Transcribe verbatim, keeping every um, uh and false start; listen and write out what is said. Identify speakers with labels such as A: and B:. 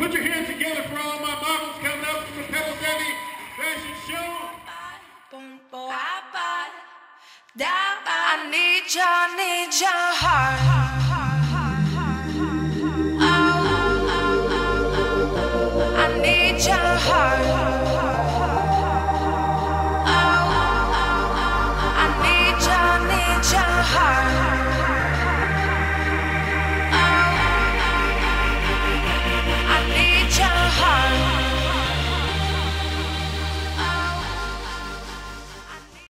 A: Put your hands together for all my models coming up from the Pebble Daddy Fashion Show.
B: I need your, need your heart. Oh, I need your heart.